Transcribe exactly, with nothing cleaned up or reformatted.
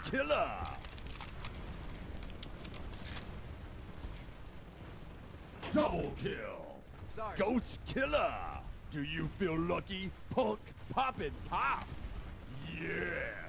Killer! Double kill! Sorry. Ghost Killer! Do you feel lucky, punk poppin' tops? Yeah!